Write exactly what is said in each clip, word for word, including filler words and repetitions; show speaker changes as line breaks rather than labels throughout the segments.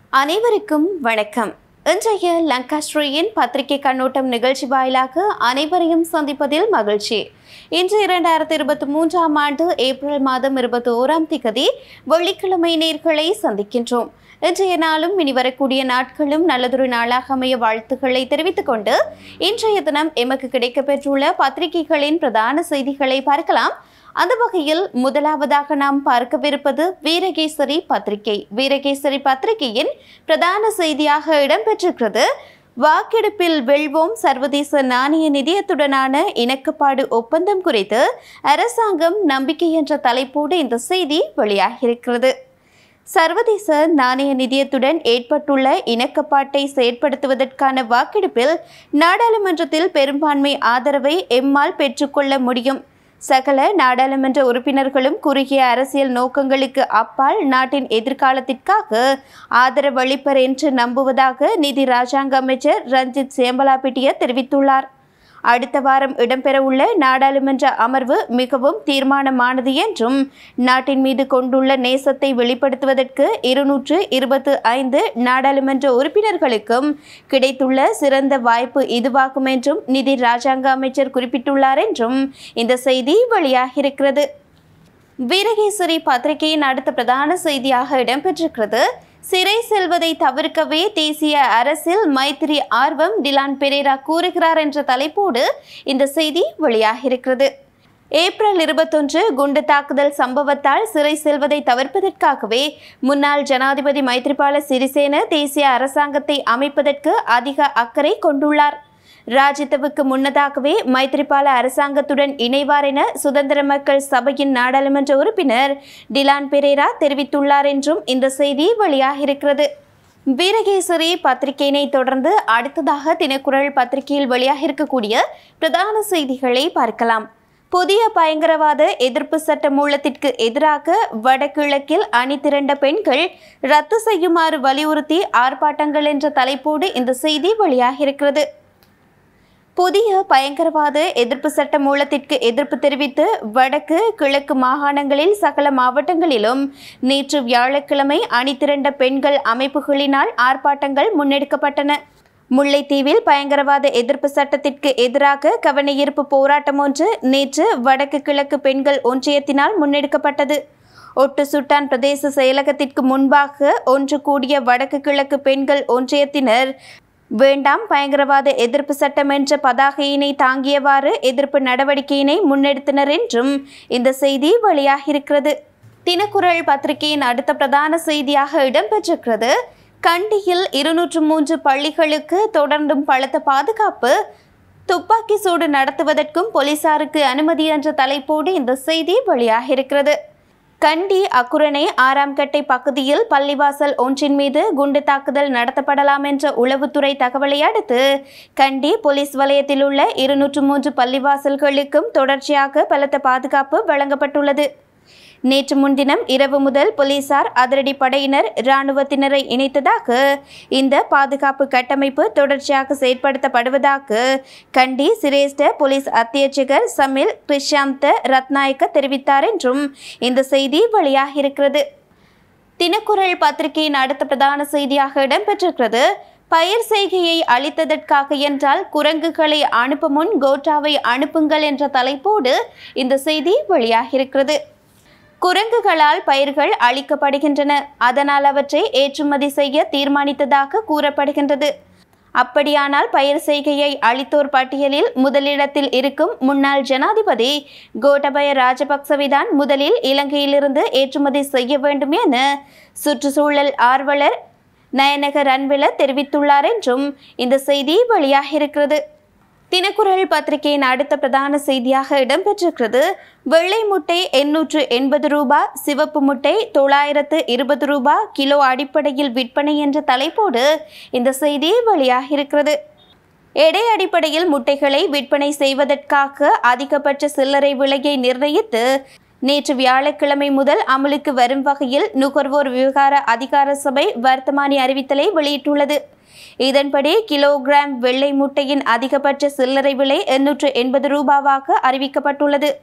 அனைவருக்கும் வணக்கம். இன்றைய லங்காஸ்ரீயின் பத்திரிகை கண்ணோட்டம் நிகழ்ச்சி வாயிலாக அனைவரையும் சந்திப்பதில் மகிழ்ச்சி. இன்று இரண்டாயிரத்தி இருபத்தி மூன்றாம் ஆண்டு ஏப்ரல் மாதம் இருபத்தி ஓராம் திகதி வெள்ளிக்கிழமை நேர்களை சந்திக்கின்றோம். இன்றைய நாளும் இனி வரக்கூடிய நாட்களும் நல்லதொரு நாளாக அமைய வாழ்த்துக்களை தெரிவித்துக் கொண்டு இன்றைய தினம் எமக்கு கிடைக்கப்பெற்றுள்ள பத்திரிகைகளின் பிரதான செய்திகளை பார்க்கலாம். அந்த வகையில் முதலாவதாக நாம் பார்க்கவிருப்பது வீரகேசரி பத்திரிகை. வீரகேசரி பத்திரிகையின் பிரதான செய்தியாக இடம்பெற்றிருக்கிறது, வாக்கெடுப்பில் வெல்வோம், சர்வதேச நாணய நிதியத்துடனான இணக்கப்பாடு ஒப்பந்தம் குறித்து அரசாங்கம் நம்பிக்கை என்ற தலைப்போடு இந்த செய்தி வெளியாகியிருக்கிறது. சர்வதேச நாணய நிதியத்துடன் ஏற்பட்டுள்ள இணக்கப்பாட்டை செயற்படுத்துவதற்கான வாக்கெடுப்பில் நாடாளுமன்றத்தில் பெரும்பான்மை ஆதரவை எம்மால் பெற்றுக்கொள்ள முடியும். சகல நாடாளுமன்ற உறுப்பினர்களும் குறுகிய அரசியல் நோக்கங்களுக்கு அப்பால் நாட்டின் எதிர்காலத்திற்காக ஆதரவளிப்பர் என்று நம்புவதாக நிதி ராஜாங்க அமைச்சர் ரஞ்சித் சேம்பலாபிட்டிய தெரிவித்துள்ளார். அடுத்த வாரம் இடம்பெறவுள்ள நாடாளுமன்ற அமர்வு மிகவும் தீர்மானமானது என்றும் நாட்டின் மீது கொண்டுள்ள நேசத்தை வெளிப்படுத்துவதற்கு இருநூற்று இருபத்தி ஐந்து நாடாளுமன்ற உறுப்பினர்களுக்கும் கிடைத்துள்ள சிறந்த வாய்ப்பு இதுவாகும் என்றும் நிதி ராஜாங்க அமைச்சர் குறிப்பிட்டுள்ளார் என்றும் இந்த செய்தி வெளியாகியிருக்கிறது. வீரகேசரி பத்திரிகையின் அடுத்த பிரதான செய்தியாக இடம்பெற்றிருக்கிறது, சிறை செல்வதை தவிர்க்கவே தேசிய அரசில் மைத்திரி ஆர்வம், டிலான் பெரேரா கூறுகிறார் என்ற தலைப்போடு இந்த செய்தி வெளியாகியிருக்கிறது. ஏப்ரல் இருபத்தொன்று குண்டு தாக்குதல் சம்பவத்தால் சிறை செல்வதை தவிர்ப்பதற்காகவே முன்னாள் ஜனாதிபதி மைத்ரிபால சிறிசேன தேசிய அரசாங்கத்தை அமைப்பதற்கு அதிக அக்கறை கொண்டுள்ளார். ராஜித்தவுக்கு முன்னதாகவே மைத்ரிபால அரசாங்கத்துடன் இணைவார் என சுதந்திர மக்கள் சபையின் நாடாளுமன்ற உறுப்பினர் டிலான் பெரேரா தெரிவித்துள்ளார் என்றும் இந்த செய்தி வெளியாகியிருக்கிறது. வீரகேசரி பத்திரிகையினை தொடர்ந்து அடுத்ததாக தினக்குரல் பத்திரிகையில் வெளியாகியிருக்கக்கூடிய பிரதான செய்திகளை பார்க்கலாம். புதிய பயங்கரவாத எதிர்ப்பு சட்ட மூலத்திற்கு எதிராக வடகிழக்கில் அணி திரண்ட பெண்கள் ரத்து செய்யுமாறு வலியுறுத்தி ஆர்ப்பாட்டங்கள் என்ற தலைப்போடு இந்த செய்தி வெளியாகியிருக்கிறது. புதிய பயங்கரவாத எதிர்ப்பு சட்ட மூலத்திற்கு எதிர்ப்பு தெரிவித்து வடக்கு கிழக்கு மாகாணங்களில் சகல மாவட்டங்களிலும் நேற்று வியாழக்கிழமை அணிதிரண்ட பெண்கள் அமைப்புகளினால் ஆர்ப்பாட்டங்கள் முன்னெடுக்கப்பட்டன. முல்லைத்தீவில் பயங்கரவாத எதிர்ப்பு சட்டத்திற்கு எதிராக கவனஈர்ப்பு போராட்டம் ஒன்று நேற்று வடக்கு கிழக்கு பெண்கள் ஒன்றியத்தினால் முன்னெடுக்கப்பட்டது. ஒட்டு சுட்டான் பிரதேச செயலகத்திற்கு முன்பாக ஒன்று கூடிய வடக்கு கிழக்கு பெண்கள் ஒன்றியத்தினர் வேண்டாம் பயங்கரவாத எதிர்ப்பு சட்டம் என்ற பதாகையினை தாங்கியவாறு எதிர்ப்பு நடவடிக்கையினை முன்னெடுத்தனர் என்றும் இந்த செய்தி வெளியாகியிருக்கிறது. தினக்குரல் பத்திரிகையின் அடுத்த பிரதான செய்தியாக இடம்பெற்றிருக்கிறது, கண்டியில் இருநூற்று மூன்று பள்ளிகளுக்கு தொடர்ந்தும் பலத்த பாதுகாப்பு, துப்பாக்கி சூடு நடத்துவதற்கும் போலீசாருக்கு அனுமதி என்ற தலைப்போடு இந்த செய்தி வெளியாகியிருக்கிறது. கண்டி அக்குரணை ஆறாம் கட்டை பகுதியில் பள்ளிவாசல் ஒன்றின் மீது குண்டு தாக்குதல் நடத்தப்படலாம் என்ற உளவுத்துறை தகவலை அடுத்து கண்டி போலீஸ் வலயத்தில் உள்ள இருநூற்று மூன்று பள்ளிவாசல்களுக்கும் தொடர்ச்சியாக பலத்த பாதுகாப்பு வழங்கப்பட்டுள்ளது. நேற்று முன்தினம் இரவு முதல் போலீசார் அதிரடி படையினர் இராணுவத்தினரை இணைத்ததாக இந்த பாதுகாப்பு கட்டமைப்பு தொடர்ச்சியாக செயற்படுத்தப்படுவதாக கண்டி சிரேஷ்ட போலீஸ் அத்தியட்சகர் சமில் கிருஷாந்த ரத்நாயக்க தெரிவித்தார் என்றும் இந்த செய்தி வெளியாகியிருக்கிறது. தினக்குரல் பத்திரிகையின் அடுத்த பிரதான செய்தியாக இடம்பெற்றிருக்கிறது, பயிர் செய்கையை அளித்ததற்காக என்றால் குரங்குகளை அனுப்பும் முன் கோட்டாவை அனுப்புங்கள் என்ற தலைப்போடு இந்த செய்தி வெளியாகியிருக்கிறது. குரங்குகளால் பயிர்கள் அழிக்கப்படுகின்றன, அதனால் அவற்றை ஏற்றுமதி செய்ய தீர்மானித்ததாக கூறப்படுகின்றது. அப்படியானால் பயிர் செய்கையை அளித்தோர் பட்டியலில் முதலிடத்தில் இருக்கும் முன்னாள் ஜனாதிபதி கோட்டபய ராஜபக்சவிதான் முதலில் இலங்கையிலிருந்து ஏற்றுமதி செய்ய வேண்டும் என சுற்றுச்சூழல் ஆர்வலர் நயனக ரன்வில தெரிவித்துள்ளார் என்றும் இந்த செய்தி வெளியாகியிருக்கிறது. தினக்குரல் பத்திரிகையின் அடுத்த பிரதான செய்தியாக இடம்பெற்றிருக்கிறது, வெள்ளை முட்டை எண்ணூற்று எண்பது ரூபாய், சிவப்பு முட்டை தொள்ளாயிரத்து இருபது ரூபாய் கிலோ அடிப்படையில் விற்பனை என்ற தலைப்போடு இந்த செய்தி வெளியாகியிருக்கிறது. எடை அடிப்படையில் முட்டைகளை விற்பனை செய்வதற்காக அதிகபட்ச சில்லறை விலையை நிர்ணயித்து நேற்று வியாழக்கிழமை முதல் அமலுக்கு வரும் வகையில் நுகர்வோர் விவகார அதிகார சபை வர்த்தமானி அறிவித்தலை வெளியிட்டுள்ளது. இதன்படி கிலோகிராம் வெள்ளை முட்டையின் அதிகபட்ச சில்லறை விலை எண்ணூற்று எண்பது ரூபாவாக அறிவிக்கப்பட்டுள்ளது.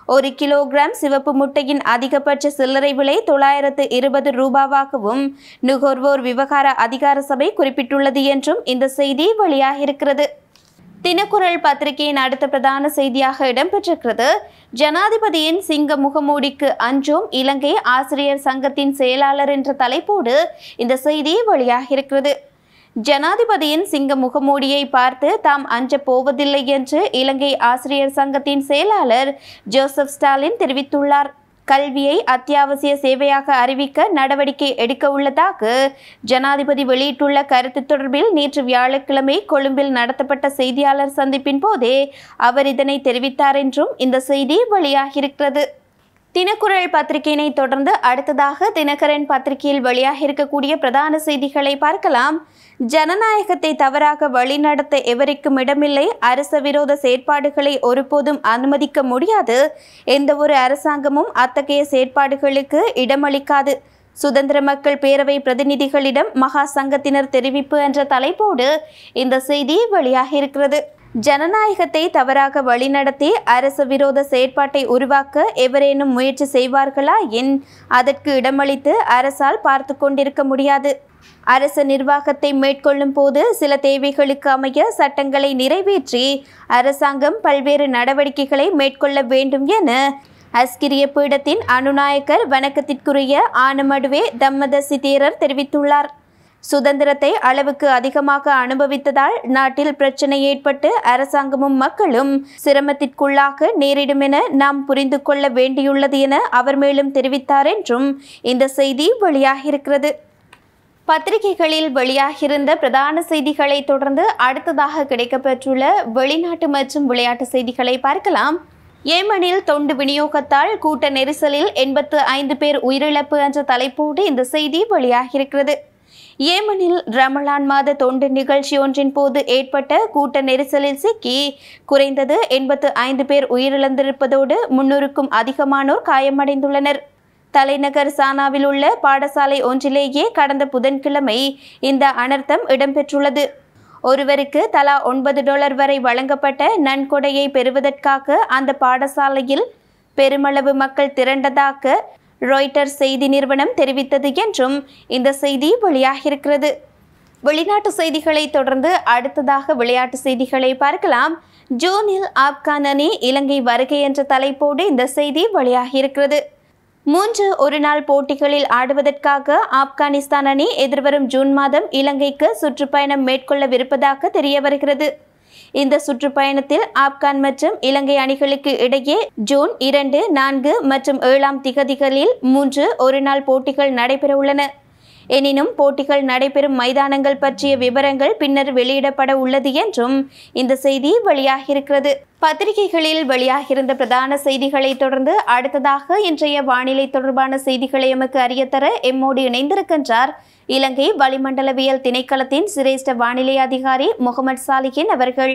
ஒரு கிலோகிராம் சிவப்பு முட்டையின் அதிகபட்ச சில்லறை விலை தொள்ளாயிரத்து இருபது ரூபாவாகவும் நுகர்வோர் விவகார அதிகார சபை குறிப்பிட்டுள்ளது என்றும் இந்த செய்தி வெளியாகியிருக்கிறது. தினக்குரல் பத்திரிகையின் அடுத்த பிரதான செய்தியாக இடம்பெற்றிருக்கிறது. ஜனாதிபதியின் சிங்க முகமூடிக்கு அஞ்சோம் இலங்கை ஆசிரியர் சங்கத்தின் செயலாளர் என்ற தலைப்போடு இந்த செய்தி வெளியாகியிருக்கிறது. ஜனாதிபதியின் சிங்க முகமூடியை பார்த்து தாம் அஞ்ச போவதில்லை என்று இலங்கை ஆசிரியர் சங்கத்தின் செயலாளர் ஜோசப் ஸ்டாலின் தெரிவித்துள்ளார். கல்வியை அத்தியாவசிய சேவையாக அறிவிக்க நடவடிக்கை எடுக்க உள்ளதாக ஜனாதிபதி வெளியிட்டுள்ள கருத்து தொடர்பில் நேற்று வியாழக்கிழமை கொழும்பில் நடத்தப்பட்ட செய்தியாளர் சந்திப்பின் போதே அவர் இதனை தெரிவித்தார் என்றும் இந்த செய்தி வெளியாகியிருக்கிறது. தினக்குரல் பத்திரிகையினை தொடர்ந்து அடுத்ததாக தினகரன் பத்திரிகையில் வெளியாக இருக்கக்கூடிய பிரதான செய்திகளை பார்க்கலாம். ஜனநாயகத்தை தவறாக வழிநடத்த எவருக்கும் இடமில்லை. அரச விரோத செயற்பாடுகளை ஒருபோதும் அனுமதிக்க முடியாது. எந்த ஒரு அரசாங்கமும் அத்தகைய செயற்பாடுகளுக்கு இடமளிக்காது. சுதந்திர மக்கள் பேரவை பிரதிநிதிகளிடம் மகா சங்கத்தினர் தெரிவிப்பு என்ற தலைப்போடு இந்த செய்தி வெளியாக இருக்கிறது. ஜனநாயகத்தை தவறாக வழிநடத்தி அரச விரோத செயற்பாட்டை உருவாக்க எவரேனும் முயற்சி செய்வார்களா என் அதற்கு இடமளித்து அரசால் பார்த்து கொண்டிருக்க முடியாது. அரச நிர்வாகத்தை மேற்கொள்ளும் போது சில தேவைகளுக்கு அமைய சட்டங்களை நிறைவேற்றி அரசாங்கம் பல்வேறு நடவடிக்கைகளை மேற்கொள்ள வேண்டும் என அஸ்கிரிய பீடத்தின் அனுநாயக்கர் வணக்கத்திற்குரிய ஆனமடுவே தம்மதசி தேரர் தெரிவித்துள்ளார். சுதந்திரத்தை அளவுக்கு அதிகமாக அனுபவித்ததால் நாட்டில் பிரச்சனை ஏற்பட்டு அரசாங்கமும் மக்களும் சிரமத்திற்குள்ளாக நேரிடும் என நாம் புரிந்து கொள்ள வேண்டியுள்ளது என அவர் மேலும் தெரிவித்தார் என்றும் இந்த செய்தி வெளியாகியிருக்கிறது. பத்திரிகைகளில் வெளியாகியிருந்த பிரதான செய்திகளை தொடர்ந்து அடுத்ததாக கிடைக்கப்பெற்றுள்ள வெளிநாட்டு மற்றும் விளையாட்டு செய்திகளை பார்க்கலாம். ஏமனில் தொண்டு விநியோகத்தால் கூட்ட நெரிசலில் எண்பத்து ஐந்து பேர் உயிரிழப்பு என்ற தலைப்போடு இந்த செய்தி வெளியாகியிருக்கிறது. ஏமனில் ரமலான் மாத தொண்டு நிகழ்ச்சி ஒன்றின் போது ஏற்பட்ட கூட்ட நெரிசலில் சிக்கி குறைந்தது எண்பத்து ஐந்து பேர் உயிரிழந்திருப்பதோடு முன்னூறுக்கும் அதிகமானோர் காயமடைந்துள்ளனர். தலைநகர் சானாவில் உள்ள பாடசாலை ஒன்றிலேயே கடந்த புதன்கிழமை இந்த அனர்த்தம் இடம்பெற்றுள்ளது. ஒருவருக்கு தலா ஒன்பது டாலர் வரை வழங்கப்பட்ட நன்கொடையை பெறுவதற்காக அந்த பாடசாலையில் பெருமளவு மக்கள் திரண்டதாக ராய்ட்டர்ஸ் செய்தி நிறுவனம் தெரிவித்தது என்றும் இந்த செய்தி வெளியாகியிருக்கிறது. வெளிநாட்டு செய்திகளை தொடர்ந்து அடுத்ததாக விளையாட்டு செய்திகளை பார்க்கலாம். ஜூனில் ஆப்கான் அணி இலங்கை வருகை என்ற தலைப்போடு இந்த செய்தி வெளியாகியிருக்கிறது. மூன்று ஒருநாள் போட்டிகளில் ஆடுவதற்காக ஆப்கானிஸ்தான் அணி எதிர்வரும் ஜூன் மாதம் இலங்கைக்கு சுற்றுப்பயணம் மேற்கொள்ளவிருப்பதாக தெரிய வருகிறது. இந்த சுற்றுப்பயணத்தில் ஆப்கான் மற்றும் இலங்கை அணிகளுக்கு இடையே ஜூன் இரண்டு நான்கு மற்றும் ஏழாம் திகதிகளில் மூன்று ஒருநாள் போட்டிகள் நடைபெற உள்ளன. எனினும் போட்டிகள் நடைபெறும் மைதானங்கள் பற்றிய விவரங்கள் பின்னர் வெளியிடப்பட உள்ளது என்றும் இந்த செய்தி வெளியாகியிருக்கிறது. பத்திரிகைகளில் வெளியாகியிருந்த பிரதான செய்திகளை தொடர்ந்து அடுத்ததாக இன்றைய வானிலை தொடர்பான செய்திகளை எமக்கு அறியத்தர எம்மோடு இணைந்திருக்கின்றார் இலங்கை வளிமண்டலவியல் திணைக்களத்தின் சிரேஷ்ட வானிலை அதிகாரி முகமது சாலிஹின் அவர்கள்.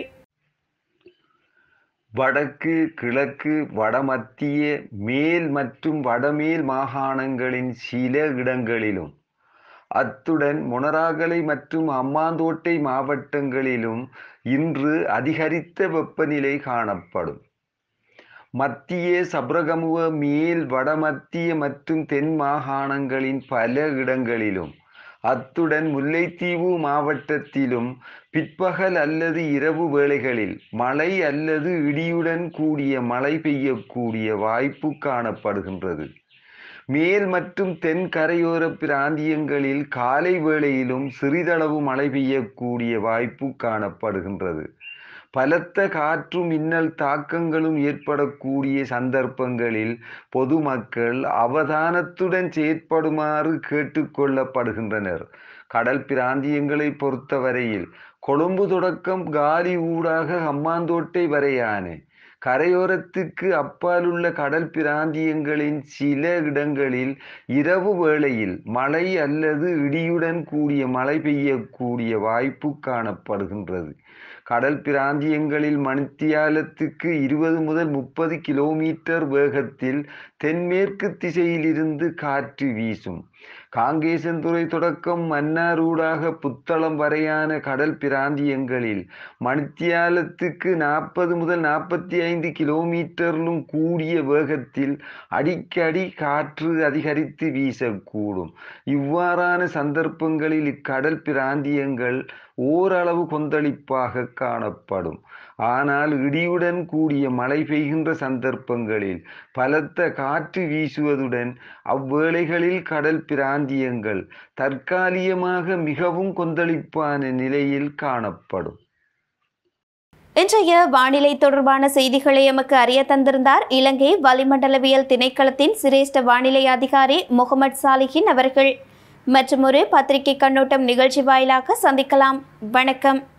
வடக்கு, கிழக்கு, வடமத்திய, மேல் மற்றும் வடமேல் மாகாணங்களின் சில இடங்களிலும் அத்துடன் மொனராகலை மற்றும் அம்பாந்தோட்டை மாவட்டங்களிலும் இன்று அதிகரித்த வெப்பநிலை காணப்படும். மத்திய சப்ரகமுவ, மேல், வடமத்திய மற்றும் தென் மாகாணங்களின் பல இடங்களிலும் அத்துடன் முல்லைத்தீவு மாவட்டத்திலும் பிற்பகல் அல்லது இரவு வேளைகளில் மழை அல்லது இடியுடன் கூடிய மழை பெய்யக்கூடிய வாய்ப்பு காணப்படுகின்றது. மேல் மற்றும் தென் கரையோர பிராந்தியங்களில் காலை வேளையிலும் சிறிதளவு மழை பெய்யக்கூடிய வாய்ப்பு காணப்படுகின்றது. பலத்த காற்று மின்னல் தாக்கங்களும் ஏற்படக்கூடிய சந்தர்ப்பங்களில் பொதுமக்கள் அவதானத்துடன் செயற்படுமாறு கேட்டுக்கொள்ளப்படுகின்றனர். கடல் பிராந்தியங்களை பொறுத்தவரையில் கொழும்பு தொடக்கம் காலி ஊடாக ஹம்பாந்தோட்டை வரையான கரையோரத்துக்கு அப்பாலுள்ள கடல் பிராந்தியங்களின் சில இடங்களில் இரவு வேளையில் மழை அல்லது இடியுடன் கூடிய மழை பெய்யக்கூடிய வாய்ப்பு காணப்படுகின்றது. கடல் பிராந்தியங்களில் மணித்தியாலத்துக்கு இருபது முதல் முப்பது கிலோமீட்டர் வேகத்தில் தென்மேற்கு திசையிலிருந்து காற்று வீசும். காங்கேசன்துறை தொடக்கம் மன்னாரூடாக புத்தளம் வரையான கடல் பிராந்தியங்களில் மணித்தியாலத்துக்கு நாற்பது முதல் நாற்பத்தி ஐந்து கிலோமீட்டரிலும் கூடிய வேகத்தில் அடிக்கடி காற்று அதிகரித்து வீசக்கூடும். இவ்வாறான சந்தர்ப்பங்களில் இக்கடல் பிராந்தியங்கள் ஓரளவு கொந்தளிப்பாக காணப்படும். ஆனால் இடியுடன் கூடிய மழை பெய்கின்ற சந்தர்ப்பங்களில் பலத்த காற்று வீசுவதுடன் அவ்வேளைகளில் கடல் பிராந்தியங்கள் தற்காலிகமாக மிகவும் கொந்தளிப்பான நிலையில் காணப்படும்.
இன்றைய வானிலை தொடர்பான செய்திகளை எமக்கு அறிய தந்திருந்தார் இலங்கை வளிமண்டலவியல் திணைக்களத்தின் சிரேஷ்ட வானிலை அதிகாரி முகமது சாலிஹின் அவர்கள். மற்றும் ஒரு பத்திரிகை கண்ணோட்டம் நிகழ்ச்சி வாயிலாக சந்திக்கலாம். வணக்கம்.